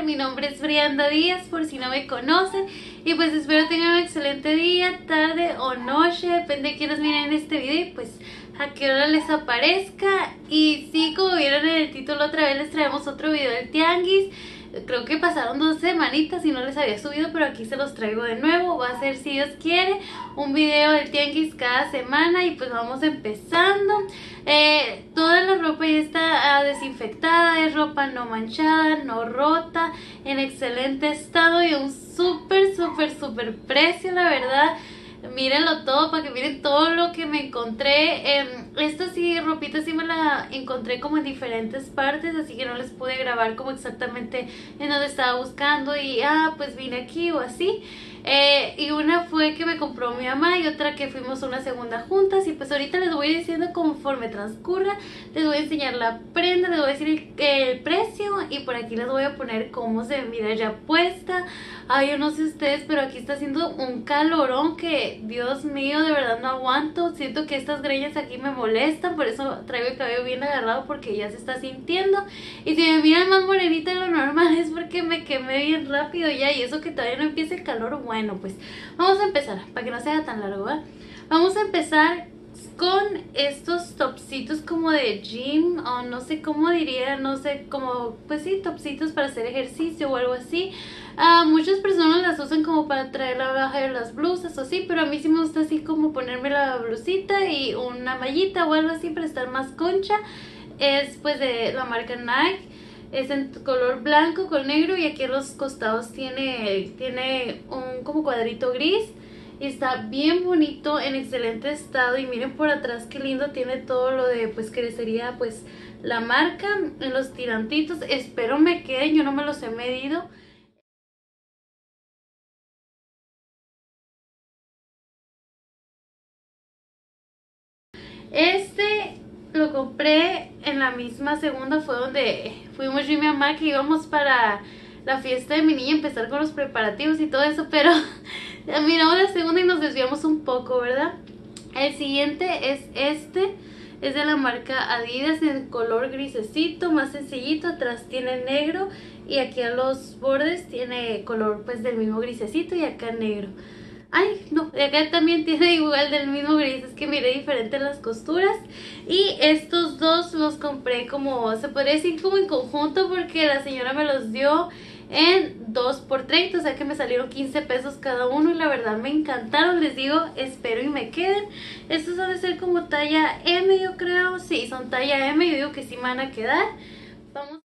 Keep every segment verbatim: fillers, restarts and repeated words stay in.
mi nombre es Brianda Díaz, por si no me conocen. Y pues espero tengan un excelente día, tarde o noche, depende de quienes miren este video y pues a qué hora les aparezca. Y sí, como vieron en el título, otra vez les traemos otro video del tianguis. Creo que pasaron dos semanitas y no les había subido, pero aquí se los traigo de nuevo. Va a ser, si Dios quiere, un video del tianguis cada semana. Y pues vamos empezando. eh, Toda la ropa ya está uh, desinfectada, es ropa no manchada, no rota, en excelente estado y a un súper, súper, súper precio, la verdad. Mírenlo todo para que miren todo lo que me encontré. eh, Esta sí, ropita sí me la encontré como en diferentes partes, así que no les pude grabar como exactamente en donde estaba buscando y ah, pues vine aquí o así. eh, Y una fue que me compró mi mamá y otra que fuimos una segunda juntas. Y pues ahorita les voy diciendo conforme transcurra. Les voy a enseñar la prenda, les voy a decir el, el precio y por aquí les voy a poner cómo se mira ya puesta. Ay, yo no sé ustedes, pero aquí está haciendo un calorón que, Dios mío, de verdad no aguanto. Siento que estas greñas aquí me molestan, por eso traigo el cabello bien agarrado porque ya se está sintiendo. Y si me miran más morenita de lo normal es porque me quemé bien rápido ya, y eso que todavía no empieza el calor. Bueno, pues vamos a empezar, para que no sea tan largo, ¿eh? Vamos a empezar con estos topsitos como de gym, o no sé cómo diría, no sé, como, pues sí, topsitos para hacer ejercicio o algo así. Uh, muchas personas las usan como para traer la baja de las blusas o así, pero a mí sí me gusta así como ponerme la blusita y una mallita o algo así para estar más concha. Es pues de la marca Nike, es en color blanco con negro y aquí a los costados tiene, tiene un como cuadrito gris. Y está bien bonito, en excelente estado. Y miren por atrás qué lindo, tiene todo lo de pues que sería pues la marca en los tirantitos. Espero me queden, yo no me los he medido. Este lo compré en la misma segunda, fue donde fuimos yo y mi mamá, que íbamos para la fiesta de mi niña, empezar con los preparativos y todo eso, pero miramos la segunda y nos desviamos un poco, ¿verdad? El siguiente es este, es de la marca Adidas, en color grisecito, más sencillito, atrás tiene negro y aquí a los bordes tiene color pues del mismo grisecito y acá negro. Ay, no, de acá también tiene igual del mismo gris, es que miré diferente las costuras. Y estos dos los compré como, se podría decir como en conjunto, porque la señora me los dio en dos por treinta, o sea que me salieron quince pesos cada uno y la verdad me encantaron. Les digo, espero y me queden. Estos deben ser como talla M, yo creo. Sí, son talla M, yo digo que sí me van a quedar. Vamos.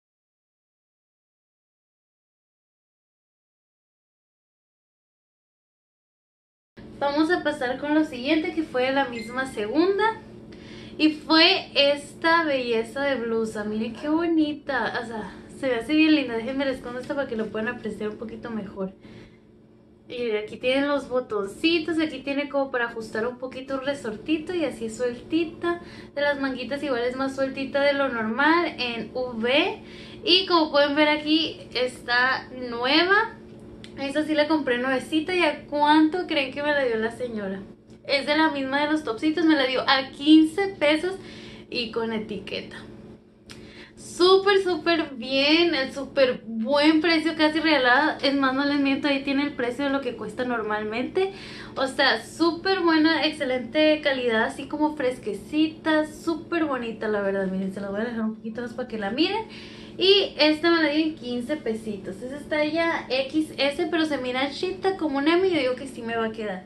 Vamos a pasar con lo siguiente, que fue la misma segunda. Y fue esta belleza de blusa. Miren qué bonita. O sea, se ve así bien linda. Déjenme les escondo esta para que lo puedan apreciar un poquito mejor. Y aquí tienen los botoncitos. Aquí tiene como para ajustar un poquito un resortito. Y así sueltita. De las manguitas igual es más sueltita de lo normal, en V. Y como pueden ver aquí está nueva. Esta sí la compré nuevecita. ¿Y a cuánto creen que me la dio la señora? Es de la misma de los topsitos, me la dio a quince pesos y con etiqueta. Súper, súper bien, el súper buen precio, casi regalada. Es más, no les miento, ahí tiene el precio de lo que cuesta normalmente. O sea, súper buena, excelente calidad, así como fresquecita, súper bonita la verdad. Miren, se la voy a dejar un poquito más para que la miren. Y esta me la dio en quince pesitos. Esta está ya equis ese, pero se mira chita como un M y yo digo que sí me va a quedar.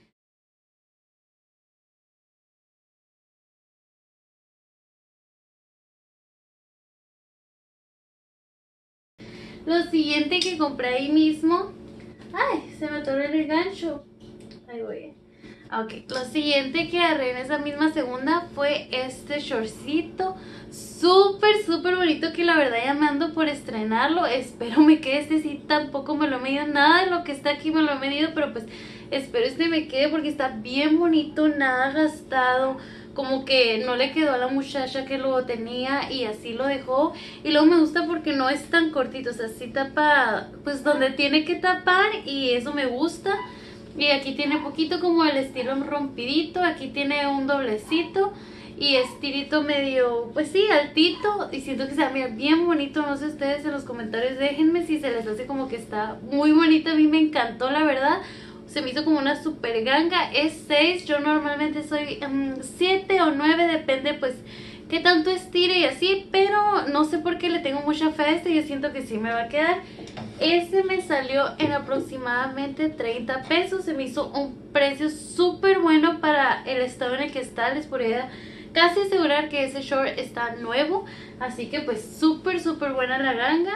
Lo siguiente que compré ahí mismo. Ay, se me atoró el gancho. Ahí voy. Ok, lo siguiente que agarré en esa misma segunda fue este shortcito. Súper, súper bonito, que la verdad ya me ando por estrenarlo. Espero me quede este, sí, tampoco me lo he medido. Nada de lo que está aquí me lo he medido, pero pues espero este me quede porque está bien bonito, nada gastado. Como que no le quedó a la muchacha que lo tenía y así lo dejó. Y luego me gusta porque no es tan cortito, o sea, sí tapa pues donde tiene que tapar y eso me gusta. Y aquí tiene poquito como el estilo rompidito, aquí tiene un doblecito y es tirito medio, pues sí, altito, y siento que se va a mirar bien bonito. No sé ustedes en los comentarios, déjenme si se les hace como que está muy bonito. A mí me encantó, la verdad. Se me hizo como una super ganga. Es seis, yo normalmente soy siete um, o nueve, depende pues qué tanto estire y así, pero no sé por qué le tengo mucha fe a este. Yo siento que sí me va a quedar. Ese me salió en aproximadamente treinta pesos. Se me hizo un precio súper bueno para el estado en el que está. Les podría casi asegurar que ese short está nuevo, así que pues súper súper buena la ganga.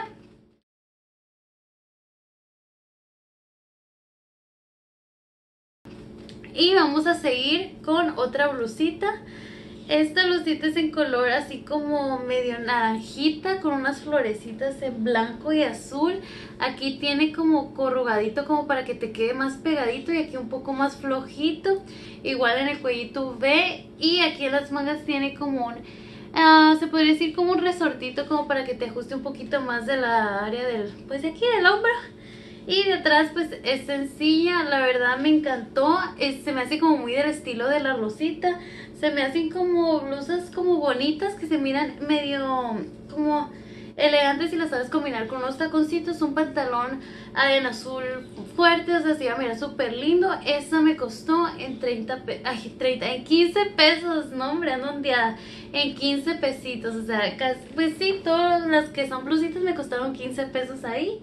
Y vamos a seguir con otra blusita. Esta blusita es en color así como medio naranjita, con unas florecitas en blanco y azul. Aquí tiene como corrugadito, como para que te quede más pegadito, y aquí un poco más flojito. Igual en el cuellito V, y aquí en las mangas tiene como un, uh, se podría decir como un resortito, como para que te ajuste un poquito más de la área del, pues de aquí del hombro. Y detrás pues es sencilla, la verdad me encantó. Es, se me hace como muy del estilo de la rosita. Se me hacen como blusas como bonitas, que se miran medio como elegantes si las sabes combinar con unos taconcitos. Un pantalón en azul fuerte, o sea, se va a mirar súper lindo. Esa me costó en treinta, ay, treinta, en quince pesos, no hombre, ando ondeada. En quince pesitos, o sea, casi, pues sí, todas las que son blusitas me costaron quince pesos ahí.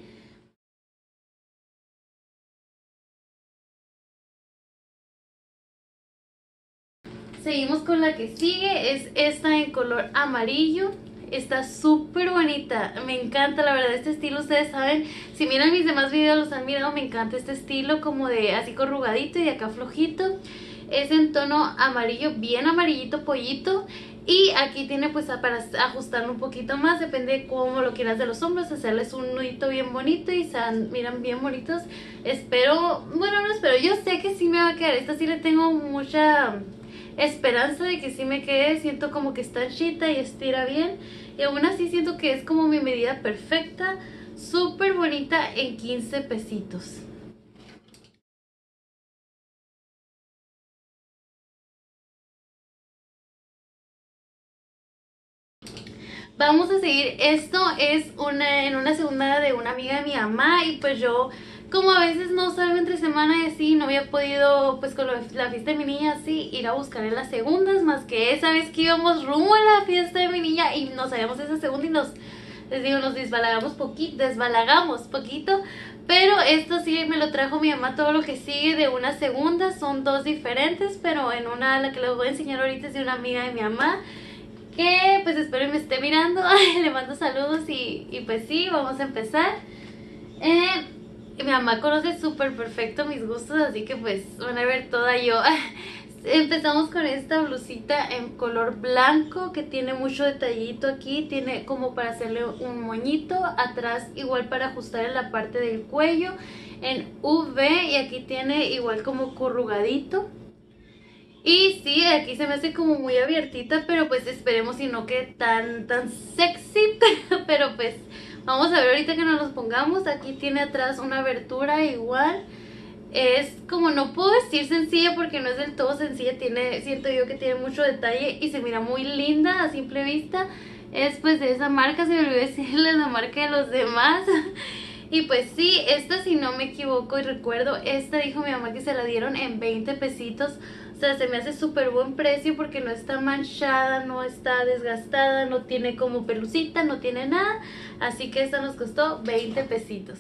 Seguimos con la que sigue, es esta en color amarillo. Está súper bonita, me encanta la verdad este estilo. Ustedes saben, si miran mis demás videos los han mirado, me encanta este estilo como de así corrugadito y acá flojito. Es en tono amarillo, bien amarillito pollito. Y aquí tiene pues para ajustarlo un poquito más, depende de cómo lo quieras de los hombros, hacerles un nudito bien bonito y se miran bien bonitos. Espero, bueno no espero, yo sé que sí me va a quedar. Esta sí le tengo mucha esperanza de que sí me quede. Siento como que está anchita y estira bien, y aún así siento que es como mi medida perfecta. Súper bonita en quince pesitos. Vamos a seguir, esto es una en una segunda de una amiga de mi mamá, y pues yo como a veces no salgo entre semana y así, no había podido pues con lo, la fiesta de mi niña así ir a buscar en las segundas, más que esa vez que íbamos rumbo a la fiesta de mi niña y nos salíamos esa segunda y nos, les digo, nos desbalagamos poquito, desbalagamos poquito. Pero esto sí me lo trajo mi mamá, todo lo que sigue de una segunda, son dos diferentes, pero en una, la que les voy a enseñar ahorita, es de una amiga de mi mamá, que pues espero me esté mirando. Le mando saludos y, y pues sí, vamos a empezar. eh, Mi mamá conoce súper perfecto mis gustos, así que pues van a ver toda yo. Empezamos con esta blusita en color blanco que tiene mucho detallito aquí. Tiene como para hacerle un moñito atrás, igual para ajustar en la parte del cuello, en V, y aquí tiene igual como corrugadito. Y sí, aquí se me hace como muy abiertita, pero pues esperemos si no quede tan, tan sexy. Pero pues vamos a ver ahorita que nos los pongamos. Aquí tiene atrás una abertura igual. Es como, no puedo decir sencilla porque no es del todo sencilla. Tiene, siento yo que tiene mucho detalle y se mira muy linda a simple vista. Es pues de esa marca, se me olvidó decirles la marca de los demás. Y pues sí, esta si no me equivoco y recuerdo, esta dijo mi mamá que se la dieron en veinte pesitos. O sea, se me hace súper buen precio porque no está manchada, no está desgastada, no tiene como pelucita, no tiene nada. Así que esta nos costó veinte pesitos.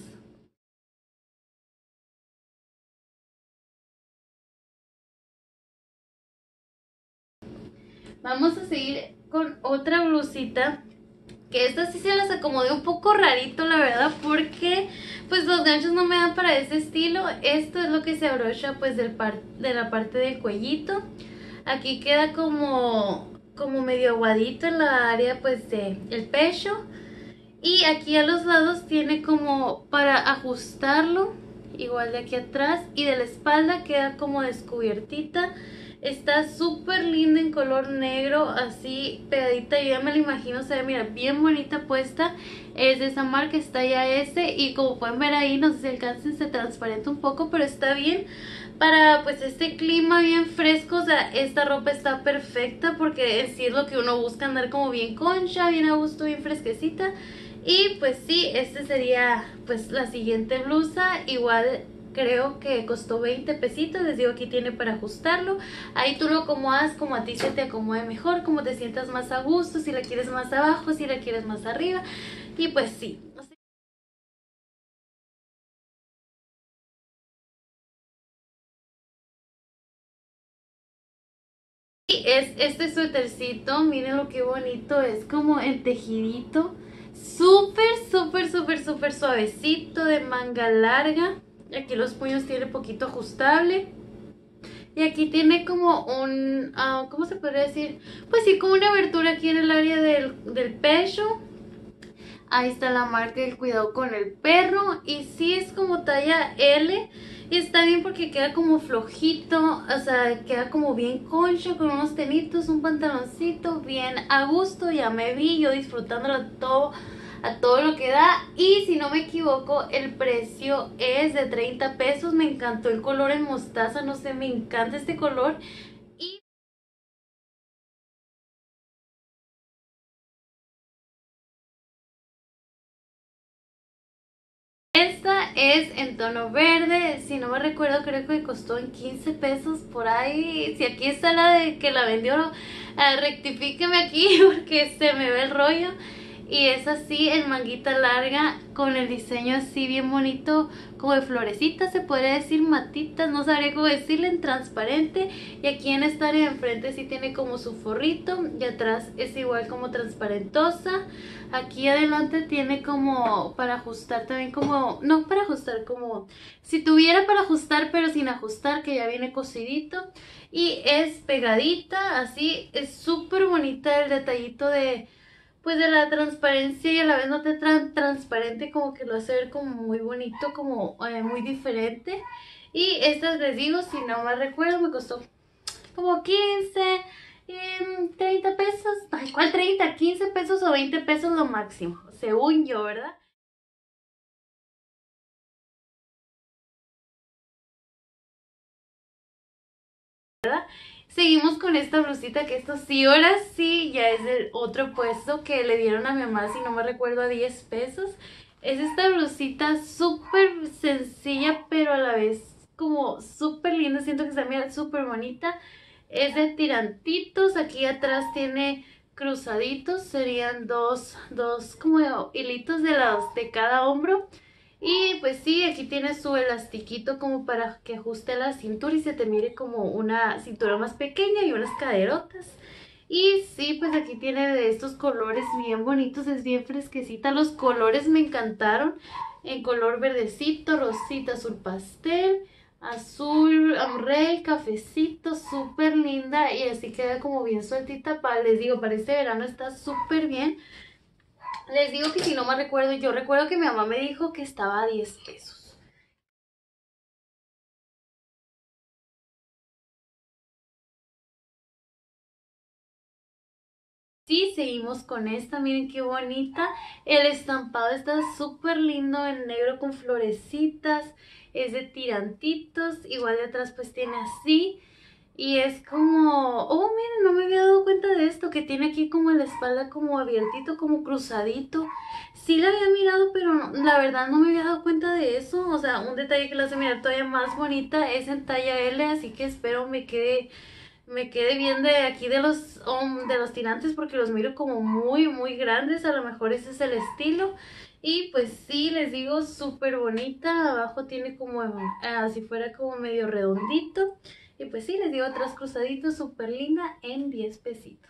Vamos a seguir con otra blusita, que esta sí se las acomodé un poco rarito, la verdad, porque pues los ganchos no me dan para ese estilo. Esto es lo que se abrocha pues del par de la parte del cuellito. Aquí queda como, como medio aguadito en la área pues de el pecho. Y aquí a los lados tiene como para ajustarlo, igual de aquí atrás, y de la espalda queda como descubiertita. Está súper linda en color negro, así pegadita. Yo ya me la imagino, se ve, mira, bien bonita puesta. Es de esa marca, está ya S. Y como pueden ver ahí, no sé si alcancen, se transparenta un poco, pero está bien para pues este clima bien fresco. O sea, esta ropa está perfecta porque en sí es lo que uno busca, andar como bien concha, bien a gusto, bien fresquecita. Y pues sí, este sería pues la siguiente blusa. Igual creo que costó veinte pesitos. Les digo, aquí tiene para ajustarlo. Ahí tú lo acomodas como a ti se te acomode mejor, como te sientas más a gusto, si la quieres más abajo, si la quieres más arriba. Y pues sí. Y es este suétercito, miren lo que bonito, es como el tejidito. Súper, súper, súper, súper suavecito, de manga larga. Aquí los puños tiene poquito ajustable. Y aquí tiene como un, uh, ¿cómo se podría decir? Pues sí, como una abertura aquí en el área del, del pecho. Ahí está la marca del cuidado con el perro. Y sí es como talla L. Y está bien porque queda como flojito. O sea, queda como bien concha, con unos tenitos, un pantaloncito bien a gusto. Ya me vi yo disfrutándolo todo, a todo lo que da. Y si no me equivoco, el precio es de treinta pesos. Me encantó el color en mostaza, no sé, me encanta este color. Y esta es en tono verde. Si no me recuerdo, creo que costó en quince pesos por ahí. Si aquí está la de que la vendió, eh, rectifíqueme aquí porque se me ve el rollo. Y es así en manguita larga, con el diseño así bien bonito, como de florecitas, se podría decir matitas, no sabría cómo decirle, en transparente. Y aquí en esta área de enfrente sí tiene como su forrito, y atrás es igual como transparentosa. Aquí adelante tiene como para ajustar también, como, no para ajustar, como si tuviera para ajustar pero sin ajustar, que ya viene cosidito. Y es pegadita, así, es súper bonita el detallito de pues de la transparencia, y a la vez no te tan transparente, como que lo hace ver como muy bonito, como eh, muy diferente. Y estas les digo, si no mal recuerdo, me costó como quince, em, treinta pesos. Ay, ¿cuál treinta? quince pesos o veinte pesos lo máximo, según yo, ¿verdad? Seguimos con esta blusita, que esto sí, ahora sí, ya es el otro puesto que le dieron a mi mamá, si no me recuerdo, a diez pesos. Es esta blusita súper sencilla, pero a la vez como súper linda. Siento que está, mira, súper bonita. Es de tirantitos, aquí atrás tiene cruzaditos, serían dos, dos como hilitos de, los, de cada hombro. Y pues sí, aquí tiene su elastiquito como para que ajuste la cintura y se te mire como una cintura más pequeña y unas caderotas. Y sí, pues aquí tiene de estos colores bien bonitos, es bien fresquecita. Los colores me encantaron, en color verdecito, rosita, azul pastel, azul, rey, cafecito, súper linda. Y así queda como bien sueltita, para, les digo, para este verano está súper bien. Les digo que si no me recuerdo, yo recuerdo que mi mamá me dijo que estaba a diez pesos. Sí, seguimos con esta, miren qué bonita. El estampado está súper lindo en negro con florecitas. Es de tirantitos, igual de atrás pues tiene así. Y es como, oh miren, no me había dado cuenta de esto, que tiene aquí como en la espalda como abiertito, como cruzadito. Sí la había mirado, pero no- la verdad no me había dado cuenta de eso. O sea, un detalle que la hace mirar todavía más bonita es en talla L, así que espero me quede, me quede bien de aquí de los, hom- de los tirantes, porque los miro como muy, muy grandes. A lo mejor ese es el estilo. Y pues sí, les digo, súper bonita. Abajo tiene como, ah, si fuera como medio redondito. Y pues sí, les digo, atrás cruzaditos, súper linda, en diez pesitos.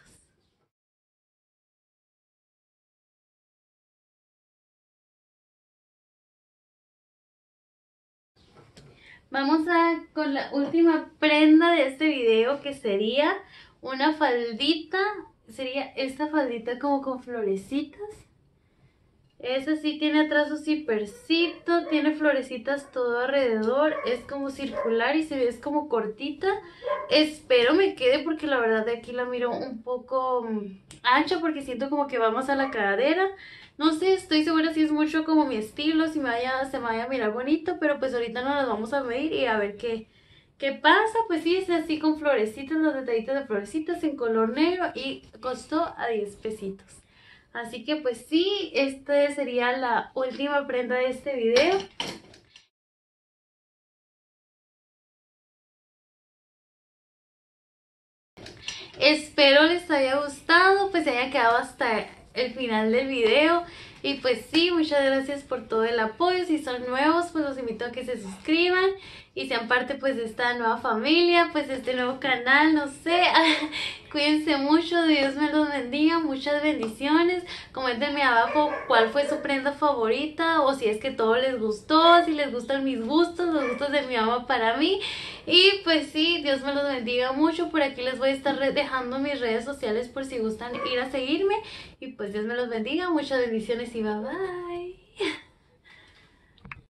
Vamos a con la última prenda de este video, que sería una faldita. Sería esta faldita como con florecitas. Esa sí tiene atrás su zippercito, tiene florecitas todo alrededor, es como circular y se ve, es como cortita. Espero me quede porque la verdad de aquí la miro un poco mm, ancha porque siento como que vamos a la cadera. No sé, estoy segura si es mucho como mi estilo, si me vaya, se me vaya a mirar bonito, pero pues ahorita nos las vamos a medir y a ver qué, qué pasa. Pues sí, es así con florecitas, los detallitos de florecitas en color negro y costó a diez pesitos. Así que pues sí, esta sería la última prenda de este video. Espero les haya gustado, pues se haya quedado hasta el final del video. Y pues sí, muchas gracias por todo el apoyo. Si son nuevos, pues los invito a que se suscriban y sean parte pues de esta nueva familia, pues de este nuevo canal, no sé. Cuídense mucho, Dios me los bendiga, muchas bendiciones. Coméntenme abajo cuál fue su prenda favorita o si es que todo les gustó, si les gustan mis gustos, los gustos de mi mamá para mí. Y pues sí, Dios me los bendiga mucho. Por aquí les voy a estar dejando mis redes sociales por si gustan ir a seguirme. Y pues Dios me los bendiga, muchas bendiciones y bye bye.